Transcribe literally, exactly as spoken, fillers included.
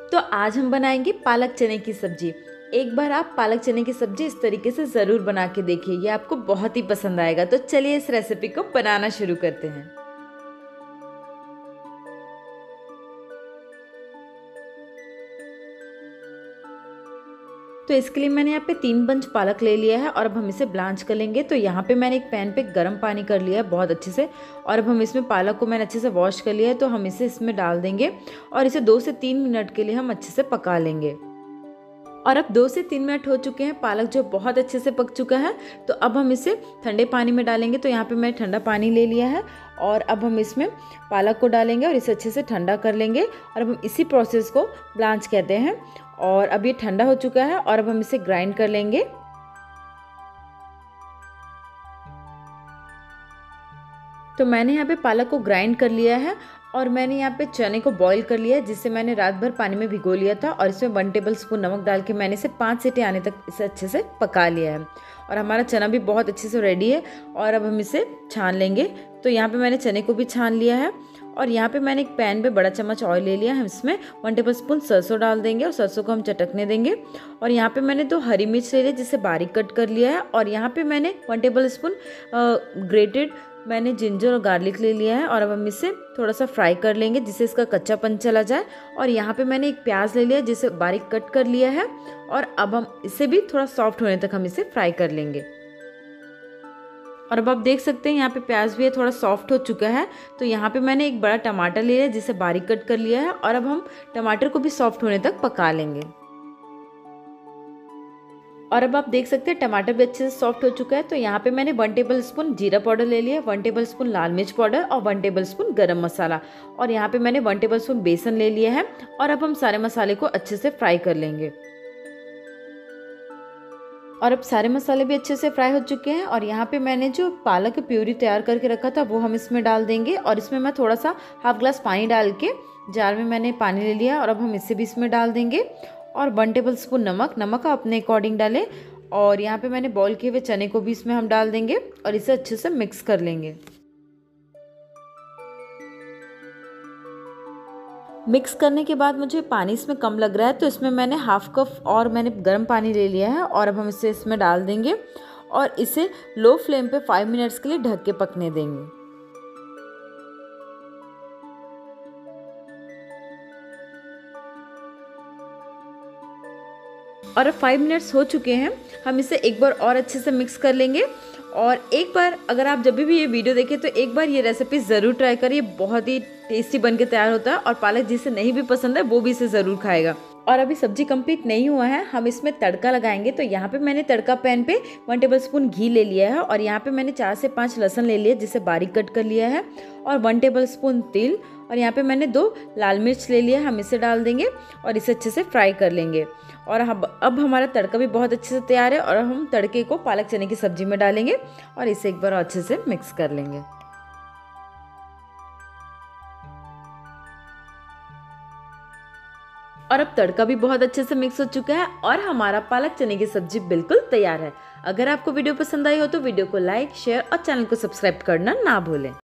तो आज हम बनाएंगे पालक चने की सब्जी। एक बार आप पालक चने की सब्जी इस तरीके से ज़रूर बना के देखिए, ये आपको बहुत ही पसंद आएगा। तो चलिए इस रेसिपी को बनाना शुरू करते हैं। तो इसके लिए मैंने यहाँ पे तीन बंच पालक ले लिया है और अब हम इसे ब्लांच कर लेंगे। तो यहाँ पे मैंने एक पैन पे गर्म पानी कर लिया है बहुत अच्छे से, और अब हम इसमें पालक को मैंने अच्छे से वॉश कर लिया है। तो हम इसे इसमें डाल देंगे और इसे दो से तीन मिनट के लिए हम अच्छे से पका लेंगे। और अब दो से तीन मिनट हो चुके हैं, पालक जो बहुत अच्छे से पक चुका है। तो अब हम इसे ठंडे पानी में डालेंगे। तो यहाँ पे मैं ठंडा पानी ले लिया है और अब हम इसमें पालक को डालेंगे और इसे अच्छे से ठंडा कर लेंगे। और अब हम इसी प्रोसेस को ब्लांच कहते हैं। और अब ये ठंडा हो चुका है और अब हम इसे ग्राइंड कर लेंगे। तो मैंने यहाँ पे पालक को ग्राइंड कर लिया है और मैंने यहाँ पे चने को बॉईल कर लिया है, जिससे मैंने रात भर पानी में भिगो लिया था। और इसमें वन टेबल स्पून नमक डाल के मैंने इसे पाँच सीटी आने तक इसे अच्छे से पका लिया है। और हमारा चना भी बहुत अच्छे से रेडी है और अब हम इसे छान लेंगे। तो यहाँ पे मैंने चने को भी छान लिया है और यहाँ पे मैंने एक पैन पे बड़ा चम्मच ऑयल ले लिया है। हम इसमें वन टेबल स्पून सरसों डाल देंगे और सरसों को हम चटकने देंगे। और यहाँ पे मैंने दो हरी मिर्च ले लिया जिसे बारीक कट कर लिया है। और यहाँ पे मैंने वन टेबल स्पून ग्रेटेड मैंने जिंजर और गार्लिक ले लिया है और अब हम इसे थोड़ा सा फ्राई कर लेंगे जिससे इसका कच्चापन चला जाए। और यहाँ पे मैंने एक प्याज ले लिया जिसे बारीक कट कर लिया है और अब हम इसे भी थोड़ा सॉफ्ट होने तक हम इसे फ्राई कर लेंगे। और अब आप देख सकते हैं यहाँ पे प्याज भी है थोड़ा सॉफ्ट हो चुका है। तो यहाँ पे मैंने एक बड़ा टमाटर ले लिया जिसे बारीक कट कर लिया है और अब हम टमाटर को भी सॉफ्ट होने तक पका लेंगे। और अब आप देख सकते हैं टमाटर भी अच्छे से सॉफ्ट हो चुका है। तो यहाँ पे मैंने वन टेबल स्पून जीरा पाउडर ले लिया, वन टेबल स्पून लाल मिर्च पाउडर और वन टेबल स्पून गरम मसाला। और यहाँ पे मैंने वन टेबल स्पून बेसन ले लिया है और अब हम सारे मसाले को अच्छे से फ्राई कर लेंगे। और अब सारे मसाले भी अच्छे से फ्राई हो चुके हैं और यहाँ पे मैंने जो पालक की प्यूरी तैयार करके रखा था वो हम इसमें डाल देंगे। और इसमें मैं थोड़ा सा हाफ ग्लास पानी डाल के जार में मैंने पानी ले लिया और अब हम इसे भी इसमें डाल देंगे। और वन टेबल स्पून नमक नमक आप अपने अकॉर्डिंग डालें। और यहाँ पे मैंने बॉईल किए हुए चने को भी इसमें हम डाल देंगे और इसे अच्छे से मिक्स कर लेंगे। मिक्स करने के बाद मुझे पानी इसमें कम लग रहा है, तो इसमें मैंने हाफ कप और मैंने गर्म पानी ले लिया है और अब हम इसे इसमें डाल देंगे और इसे लो फ्लेम पे फाइव मिनट्स के लिए ढक के पकने देंगे। और अब फाइव मिनट्स हो चुके हैं, हम इसे एक बार और अच्छे से मिक्स कर लेंगे। और एक बार अगर आप जब भी ये वीडियो देखें तो एक बार ये रेसिपी ज़रूर ट्राई करिए, बहुत ही टेस्टी बन के तैयार होता है और पालक जिसे नहीं भी पसंद है वो भी इसे ज़रूर खाएगा। और अभी सब्जी कंप्लीट नहीं हुआ है, हम इसमें तड़का लगाएंगे। तो यहाँ पे मैंने तड़का पैन पे वन टेबल स्पून घी ले लिया है और यहाँ पे मैंने चार से पाँच लहसुन ले लिया जिसे बारीक कट कर लिया है और वन टेबल स्पून तिल और यहाँ पे मैंने दो लाल मिर्च ले लिया, हम इसे डाल देंगे और इसे अच्छे से फ्राई कर लेंगे। और हम अब हमारा तड़का भी बहुत अच्छे से तैयार है और हम तड़के को पालक चने की सब्जी में डालेंगे और इसे एक बार अच्छे से मिक्स कर लेंगे। और अब तड़का भी बहुत अच्छे से मिक्स हो चुका है और हमारा पालक चने की सब्जी बिल्कुल तैयार है। अगर आपको वीडियो पसंद आई हो तो वीडियो को लाइक शेयर और चैनल को सब्सक्राइब करना ना भूलें।